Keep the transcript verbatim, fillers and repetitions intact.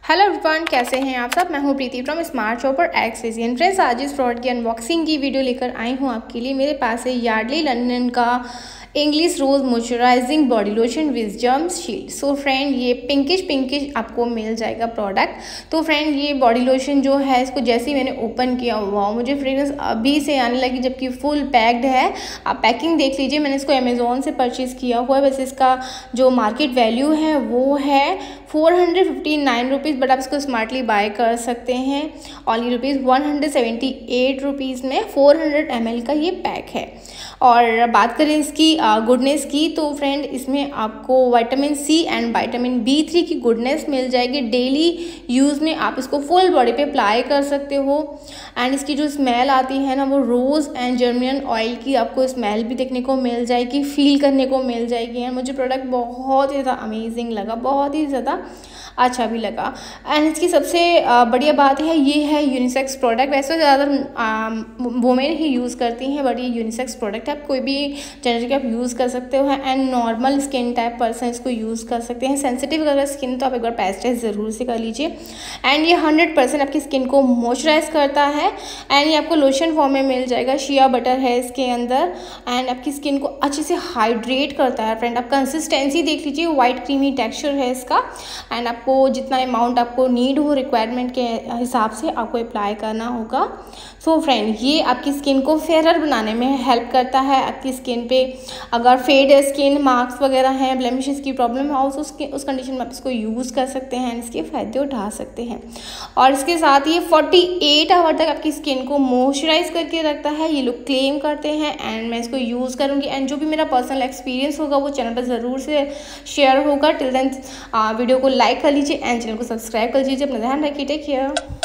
Hello everyone, कैसे हैं आप सब। मैं हूं प्रीति फ्रॉम स्मार्ट शॉपर एक्सेसियन। फ्रेंड्स, आज इस प्रोडक्ट की अनबॉक्सिंग की वीडियो लेकर आई हूं आपके लिए। मेरे पास है यार्डली लंदन का English rose moisturising body lotion with germ shield. So friend, ये पिंकिश पिंकिश आपको मिल जाएगा प्रोडक्ट। तो फ्रेंड, ये बॉडी लोशन जो है, इसको जैसे ही मैंने ओपन किया, वाह, मुझे फ्रेग्रेंस अभी से आने लगी, जबकि फुल पैक्ड है। आप पैकिंग देख लीजिए। मैंने इसको अमेज़ॉन से परचेज़ किया हुआ है। वैसे इसका जो मार्केट वैल्यू है वो है four hundred fifty nine rupees, but आप इसको स्मार्टली बाय कर सकते हैं only rupees one hundred seventy eight rupees में। फोर हंड्रेड एम एल का ये पैक है। और बात करें इसकी गुडनेस की, तो फ्रेंड, इसमें आपको vitamin C and vitamin B three की गुडनेस मिल जाएगी। डेली यूज़ में आप इसको फुल बॉडी पे अप्लाई कर सकते हो। एंड इसकी जो स्मेल आती है ना, वो रोज़ एंड जर्मन ऑयल की आपको स्मेल भी देखने को मिल जाएगी, फील करने को मिल जाएगी। एंड मुझे प्रोडक्ट बहुत ही ज़्यादा अमेजिंग लगा, बहुत ही ज़्यादा अच्छा भी लगा। एंड इसकी सबसे बढ़िया बात है, ये है यूनिसेक्स प्रोडक्ट। वैसे ज़्यादातर वुमेन ही यूज़ करती हैं, बट ये यूनिसेक्स प्रोडक्ट है। आप कोई भी जेंडर के आप यूज़ कर सकते हो। And normal skin type person इसको यूज़ कर सकते हैं। सेंसिटिव अगर स्किन, तो आप एक बार पैच टेस्ट ज़रूर से कर लीजिए। एंड ये हंड्रेड परसेंट आपकी स्किन को मॉइस्चराइज करता है। एंड ये आपको लोशन फॉर्म में मिल जाएगा। शिया बटर है इसके अंदर। एंड आपकी स्किन को अच्छे से हाइड्रेट करता है। फ्रेंड, आप कंसिस्टेंसी देख लीजिए, वाइट क्रीमी टेक्सचर है इसका। एंड आपको जितना अमाउंट आपको नीड हो, रिक्वायरमेंट के हिसाब से आपको अप्लाई करना होगा। सो so फ्रेंड, ये आपकी स्किन को फेयर बनाने में हेल्प करता है। आपकी स्किन पे अगर फेड स्किन, मार्क्स वगैरह हैं, ब्लेमिशेस की प्रॉब्लम है, उस उस कंडीशन में आप इसको यूज़ कर सकते हैं, इसके फ़ायदे उठा सकते हैं। और इसके साथ ये अड़तालीस आवर तक आपकी स्किन को मॉइस्चराइज करके रखता है, ये लोग क्लेम करते हैं। एंड मैं इसको यूज़ करूँगी। एंड जो भी मेरा पर्सनल एक्सपीरियंस होगा वो चैनल पर ज़रूर से शेयर होगा। टिल देन वीडियो को लाइक कर लीजिए एंड चैनल को सब्सक्राइब कर लीजिए। अपना ध्यान रखिए। Take care.